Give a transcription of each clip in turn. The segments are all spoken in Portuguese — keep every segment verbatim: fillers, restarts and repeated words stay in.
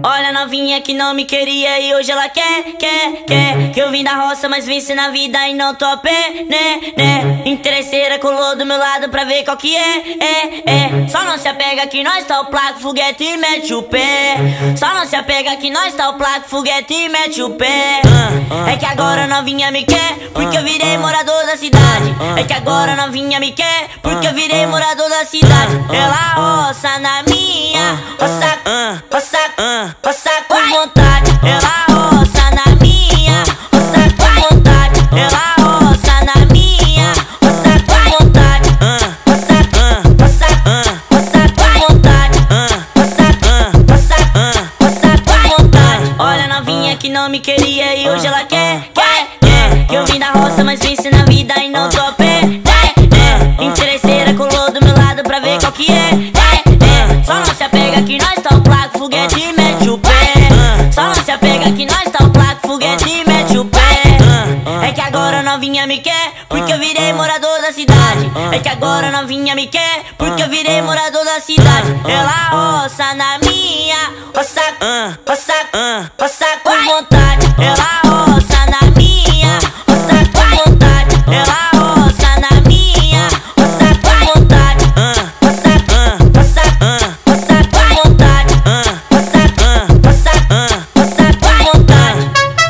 Olha a novinha que não me queria e hoje ela quer, quer, quer. Que eu vim da roça, mas venci na vida e não tô a pé, né, né. Interesseira colou do meu lado pra ver qual que é, é, é. Só não se apega que nós tá o placo, foguete e mete o pé. Só não se apega que nós tá o placo, foguete e mete o pé. É que agora a novinha me quer, porque eu virei morador da cidade. É que agora a novinha me quer, porque eu virei morador da cidade. Ela roça na minha, roça, roça, roça com vontade. Ela roça na minha, roça com vontade. Ela roça na minha, roça com vontade. Roça, roça, roça com vontade. Roça, roça, roça com vontade. Olha a novinha que não me queria e hoje ela quer, quer, quer. Que eu vim da roça, mas venci na vida e não tô a pé, é, é. Interesseira colou do meu lado pra ver qual que é, é, é. Só não se apega que nós tá o placo, foguete e mete o pé. Só não se apega que nós tá o placo, foguete e mete o pé. É que agora a novinha me quer, porque eu virei morador da cidade. É que agora a novinha me quer, porque eu virei morador da cidade. Ela roça na minha, roça, roça, roça com vontade. Ela roça na minha, roça com vontade. Ela roça na minha, roça com vontade. Roça, roça, roça com vontade. Roça, roça, roça com vontade.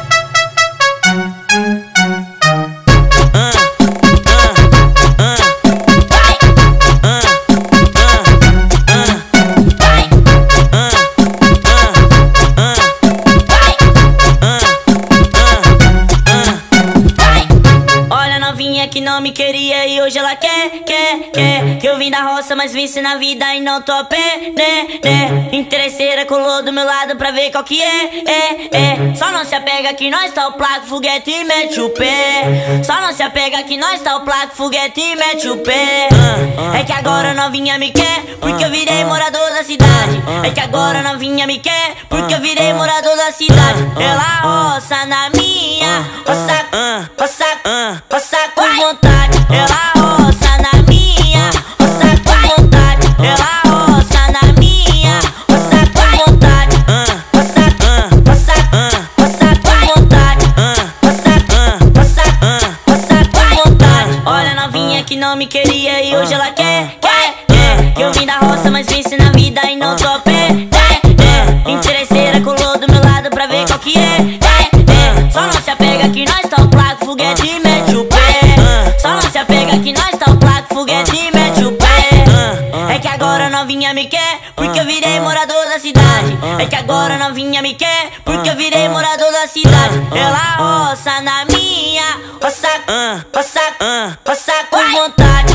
Que não me queria e hoje ela quer, quer, quer. Que eu vim da roça, mas venci na vida e não tô a pé, né, né. Interesseira colou do meu lado pra ver qual que é, é, é. Só não se apega que nós tá o placo, foguete e mete o pé. Só não se apega que nós tá o placo, foguete e mete o pé. É que agora a novinha me quer, porque eu virei morador da cidade. É que agora a novinha me quer, porque eu virei morador da cidade. Ela roça na minha, roça, roça, roça com vontade. Ela roça na minha, roça com vontade. Ela roça na minha, roça com vontade. Roça, roça, roça com vontade. Roça, roça, roça com vontade. Olha a novinha que não me queria e hoje ela quer, quer, quer. Que eu vim da roça, mas venci na vida e não tô a pé, é, é. Interesseira colou do meu lado pra ver qual que é, é, é. Só não se apega que nós tá o placo, foguete e mete o pé. Só não se apega que nós tá o placo, foguete e mete o pé. É que agora a novinha me quer, porque eu virei morador da cidade. É que agora a novinha me quer, porque eu virei morador da cidade. Ela roça na minha, roça, roça, roça com vontade.